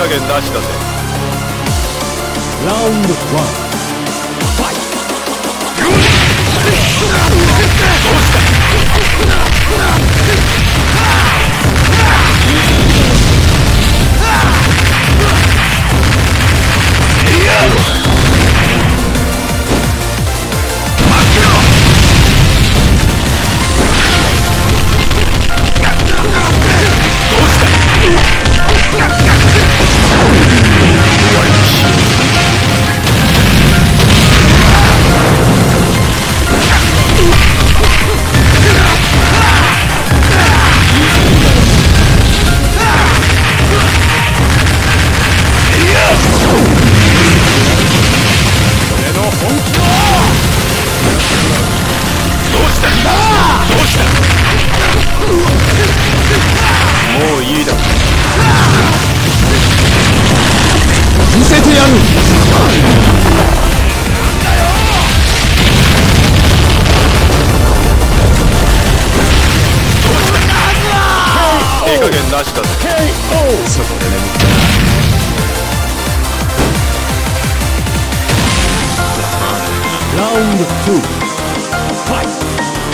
加減なしだぜ。 ラウンド1ファイ見せてやる。 いい加減なしだぜ。 そこで眠ったラウンド2ファイト。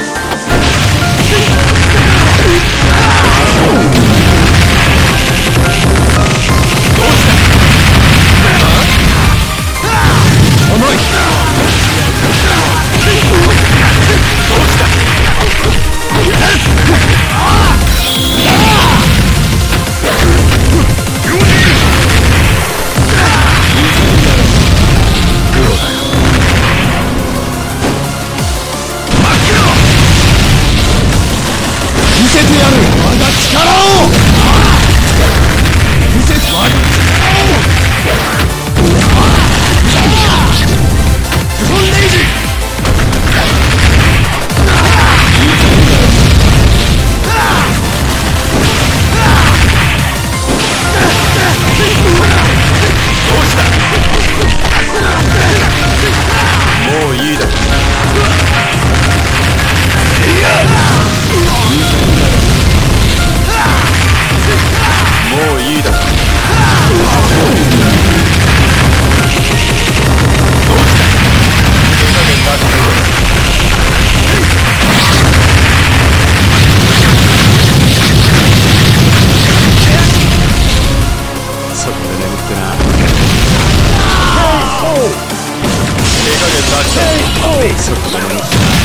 見せてやる。我が力を見せて我が力をフォンレイジ。 もういいだろ。もういいだろ。 そこで眠ってな。 いい加減なしだ。 そこで眠ってな。